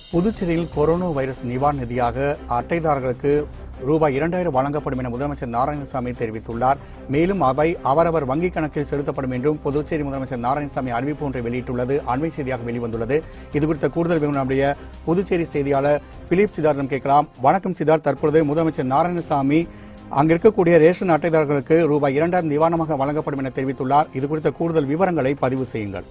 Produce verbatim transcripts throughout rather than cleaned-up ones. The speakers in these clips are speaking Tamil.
புதுச்சேரியில் கொரோனா வைரஸ் நிவாரண நிதியாக அட்டைதாரர்களுக்கு ரூபாய் இரண்டாயிரம் வழங்கப்படும் என முதலமைச்சர் நாராயணசாமி தெரிவித்துள்ளார். மேலும் அவை அவரவர் வங்கிக் கணக்கில் செலுத்தப்படும் என்றும் புதுச்சேரி முதலமைச்சர் நாராயணசாமி அறிவிப்பு ஒன்றை வெளியிட்டுள்ளது அண்மை செய்தியாக வெளிவந்துள்ளது. இதுகுறித்த கூடுதல் விவரம் நம்முடைய புதுச்சேரி செய்தியாளர் பிலிப் சித்தார்த்திடம் கேட்கலாம். வணக்கம் சித்தார்த், தற்பொழுது முதலமைச்சர் நாராயணசாமி அங்க இருக்கக்கூடிய ரேஷன் அட்டைதாரர்களுக்கு ரூபாய் இரண்டாயிரம் நிவாரணமாக வழங்கப்படும் என தெரிவித்துள்ளார். இது குறித்த கூடுதல் விவரங்களை பதிவு செய்யுங்கள்.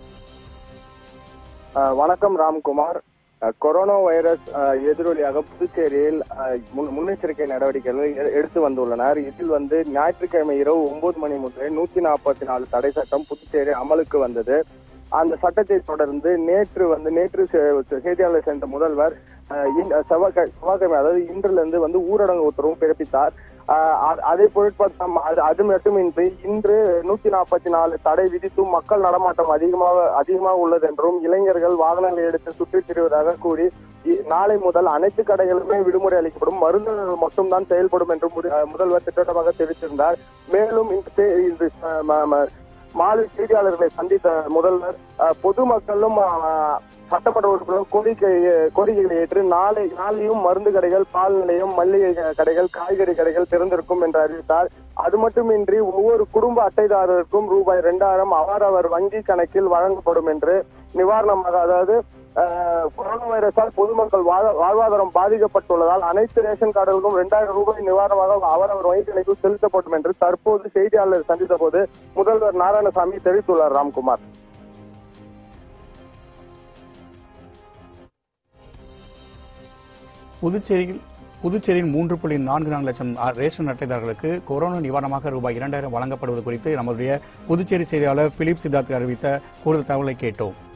வணக்கம் ராம்குமார். கொரோனா வைரஸ் எதிரொலியாக புதுச்சேரியில் முன்னெச்சரிக்கை நடவடிக்கைகள் எடுத்து வந்துள்ளனர். இதில் வந்து ஞாயிற்றுக்கிழமை இரவு ஒன்பது மணி முதல் நூத்தி நாற்பத்தி நாலு தடை சட்டம் புதுச்சேரி அமலுக்கு வந்தது. அந்த சட்டத்தை தொடர்ந்து நேற்று வந்து நேற்று செய்தியாளர் சென்ற முதல்வர் செவ்வாய்க்கிழமை அதாவது இன்றிலிருந்து வந்து ஊரடங்கு உத்தரவு பிறப்பித்தார். அதை பொருட்படுத்தாம அது மட்டுமின்றி இன்று நூத்தி நாற்பத்தி நாலு தடை விதித்தும் மக்கள் நடமாட்டம் அதிகமாக அதிகமாக உள்ளது என்றும் இளைஞர்கள் வாகனங்களை எடுத்து சுற்றித் திரிவதாக கூறி நாளை முதல் அனைத்து கடைகளுமே விடுமுறை அளிக்கப்படும், மருந்துகள் மட்டும்தான் செயல்படும் என்று முதல்வர் திட்டவட்டமாக தெரிவித்திருந்தார். மேலும் இன்று மாலை செய்தியாளர்களை சந்தித்த முதல்வர் பொதுமக்களும் சட்டமன்ற உறுப்பினர்கள் கோரிக்கை கோரிக்கைகளை ஏற்று நாளை நாளையும் மருந்து கடைகள், பால் நிலையம், மல்லிகை கடைகள், காய்கறி கடைகள் திறந்திருக்கும் என்று அறிவித்தார். அது மட்டுமின்றி ஒவ்வொரு குடும்ப அட்டைதாரருக்கும் ரூபாய் இரண்டாயிரம் அவரவர் வங்கி கணக்கில் வழங்கப்படும் என்று நிவாரணமாக, அதாவது கொரோனா வைரஸால் பொதுமக்கள் வாழ்வாதாரம் பாதிக்கப்பட்டுள்ளதால் அனைத்து ரேஷன் கார்டுகளுக்கும் இரண்டாயிரம் ரூபாய் நிவாரணமாக அவரவர் வங்கி கணக்கில் செலுத்தப்படும் என்று தற்போது செய்தியாளர் சந்தித்த போது முதல்வர் நாராயணசாமி தெரிவித்துள்ளார். ராம்குமார். புதுச்சேரியில் புதுச்சேரியில் மூன்று புள்ளி நான்கு நான்கு லட்சம் ரேஷன் அட்டைதாரர்களுக்கு கொரோனா நிவாரணமாக ரூபாய் இரண்டாயிரம் வழங்கப்படுவது குறித்து நம்முடைய புதுச்சேரி செய்தியாளர் பிலிப் சித்தார்த் அறிவித்த கூடுதல் தகவலை கேட்டோம்.